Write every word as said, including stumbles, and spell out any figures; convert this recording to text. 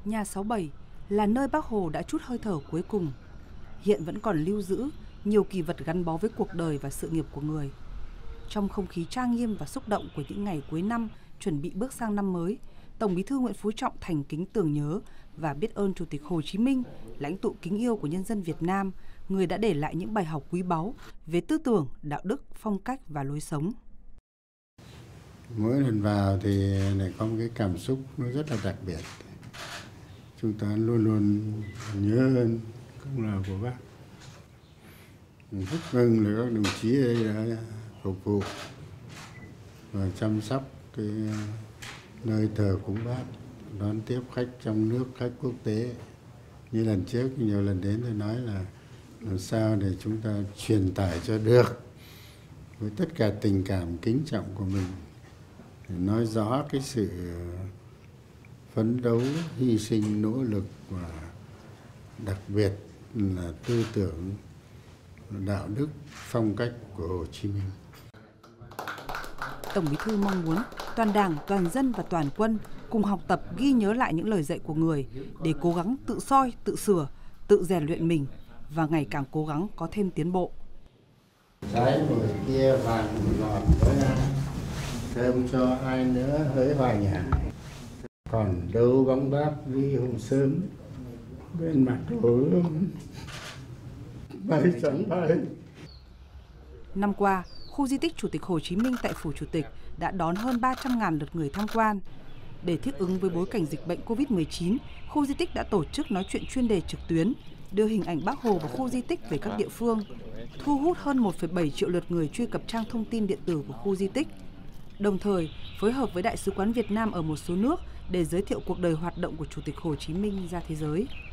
Nhà sáu bảy là nơi Bác Hồ đã trút hơi thở cuối cùng. Hiện vẫn còn lưu giữ nhiều kỷ vật gắn bó với cuộc đời và sự nghiệp của người. Trong không khí trang nghiêm và xúc động của những ngày cuối năm chuẩn bị bước sang năm mới, Tổng Bí thư Nguyễn Phú Trọng thành kính tưởng nhớ và biết ơn Chủ tịch Hồ Chí Minh, lãnh tụ kính yêu của nhân dân Việt Nam, người đã để lại những bài học quý báu về tư tưởng, đạo đức, phong cách và lối sống. Mỗi lần vào thì lại có một cái cảm xúc nó rất là đặc biệt. Chúng ta luôn luôn nhớ ơn công lao của Bác. Mình rất mừng là các đồng chí đây đã phục vụ và chăm sóc cái nơi thờ cúng Bác, đón tiếp khách trong nước, khách quốc tế. Như lần trước, nhiều lần đến tôi nói là làm sao để chúng ta truyền tải cho được với tất cả tình cảm kính trọng của mình, để nói rõ cái sự phấn đấu, hy sinh, nỗ lực và đặc biệt là tư tưởng, đạo đức, phong cách của Hồ Chí Minh. Tổng Bí thư mong muốn toàn Đảng, toàn dân và toàn quân cùng học tập, ghi nhớ lại những lời dạy của người để cố gắng tự soi, tự sửa, tự rèn luyện mình và ngày càng cố gắng có thêm tiến bộ. Trái mười kia vàng ngọt với ai, thơm cho ai nữa hỡi hòa nhà. Còn đâu bóng Bác đi hôm sớm, bên mặt hồ ươm bay trắng bay. Năm qua, khu di tích Chủ tịch Hồ Chí Minh tại Phủ Chủ tịch đã đón hơn ba trăm nghìn lượt người tham quan. Để thích ứng với bối cảnh dịch bệnh Covid mười chín, khu di tích đã tổ chức nói chuyện chuyên đề trực tuyến, đưa hình ảnh Bác Hồ và khu di tích về các địa phương, thu hút hơn một phẩy bảy triệu lượt người truy cập trang thông tin điện tử của khu di tích. Đồng thời, phối hợp với Đại sứ quán Việt Nam ở một số nước để giới thiệu cuộc đời hoạt động của Chủ tịch Hồ Chí Minh ra thế giới.